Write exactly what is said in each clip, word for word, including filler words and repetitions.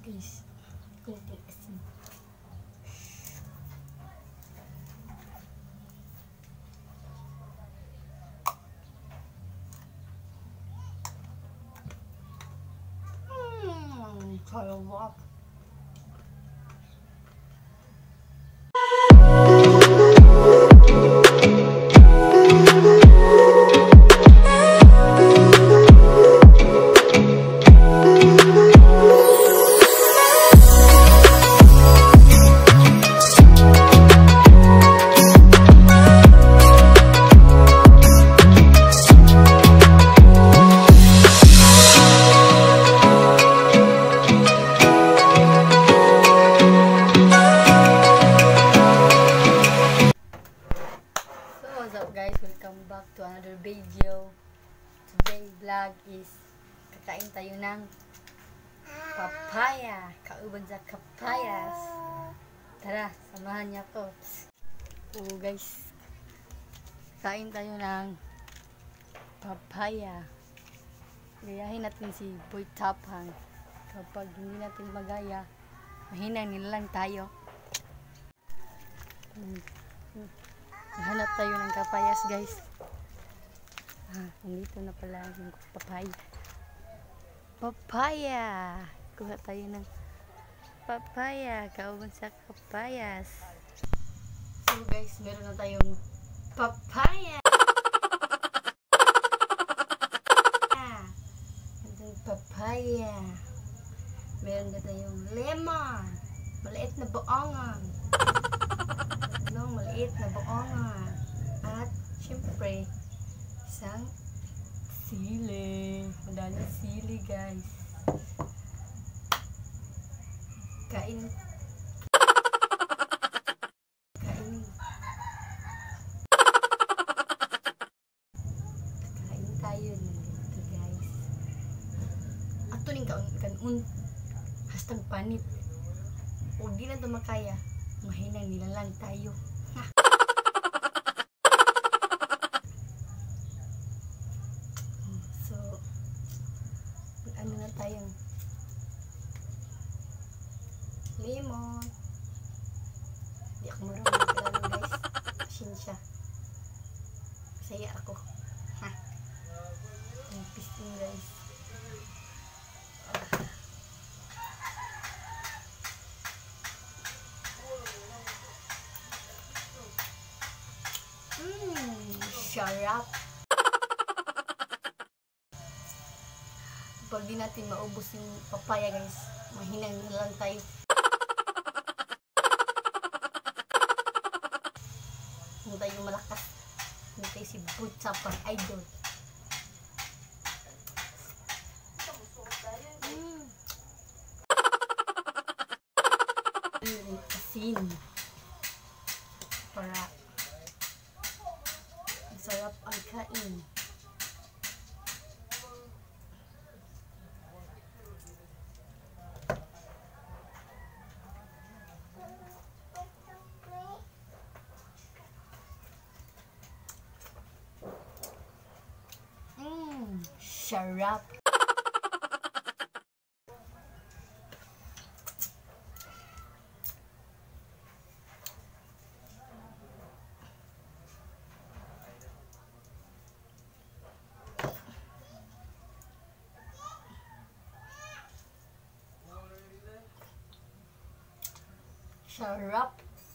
guys. Kunting asin. Mmm, sarap. Guys, welcome back to another video. Today vlog is kakain tayo ng papaya, kauban sa kapayas. Tara, samahan niyo ako. Oo guys, kain tayo ng papaya. Gayahin natin si Boy Tapang. Kapag hindi natin magaya, mahina nila lang tayo. Hmm. Hmm. Hanap tayo ng kapayas guys. Ah, nandito na pala yung papaya. Papaya! Kuha tayo ng papaya. Kauban sa kapayas. So guys, meron na tayong papaya. Meron papaya. Meron na tayong lemon. Maliit na buongan. Tatlong maliit na buongan. At syempre isang sili. Madaling sili guys. Kain. Kain. Kain tayo nito guys. Ato ning kaun kanun hastang panit. O di na ito makaya. Mahinang nila lang tayo. So, ano na tayong lemon. Hindi ako marunong magkalaro guys. Pasensya. Masaya ako. Ha? Ang pisting guys. Mmm, sarap. Pag di natin maubos yung papaya guys, mahinang na lang tayo. Hindi tayo malakas. Hindi tayo si Boy Tapang idol. Mmm. Mmm, asin. Para sarap ang kain. Mmm, sarap. Sarap.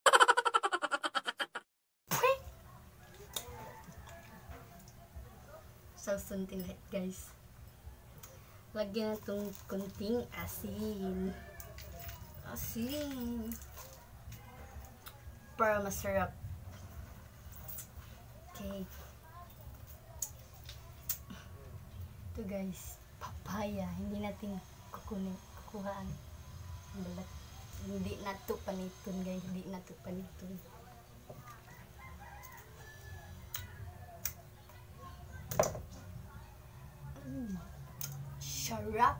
Sausuntin lahat guys. Lagyan na itong kunting asin. Asin. Para masarap. Okay. Ito guys. Papaya. Hindi natin kukunin. Kukuhaan. Balat. Hindi na ito paniton guys. Hindi na ito paniton. Mm. Sarap.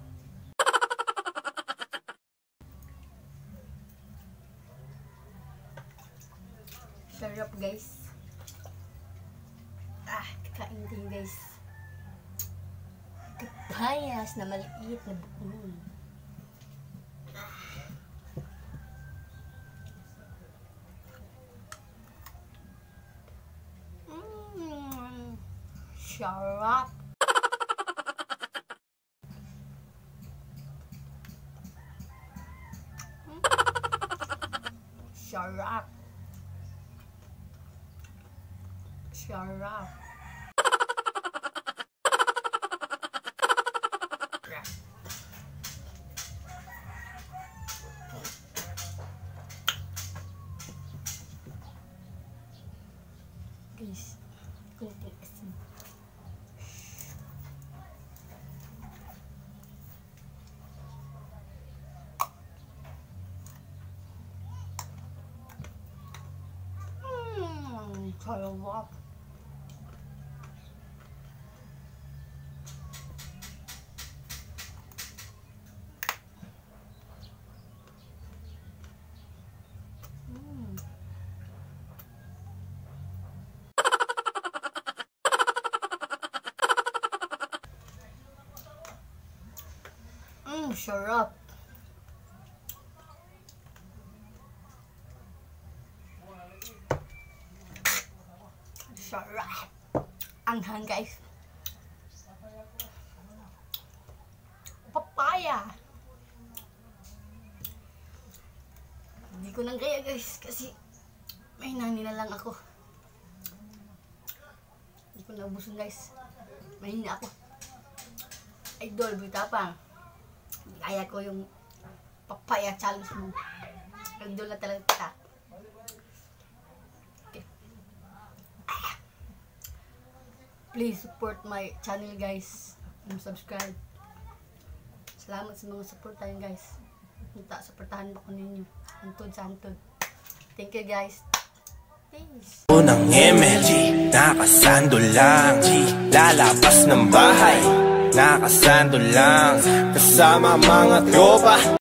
Sarap guys. Ah, kakain din guys. Kapayas na maliit na buon. Ah. Sarap. Sarap. Guys, kunting asin. Mmm, sarap. Mmm, sarap. Sarap. Anghang guys. Papaya. Hindi ko nang kaya guys kasi may nani na lang ako. Hindi ko naubusan guys. Mahina ako. Idol, bitapang. Kaya ko yung papaya challenge mo. Idol na talaga kita. Okay. Ah. Please support my channel guys. And subscribe. Salamat sa mga support tayo guys. Minta, supportahan mo ko ninyo. Antod sa antod. Thank you guys. Peace. Unang M L G, nakasando lang. Lalabas ng bahay, nakasando lang. Kasama mga tropa.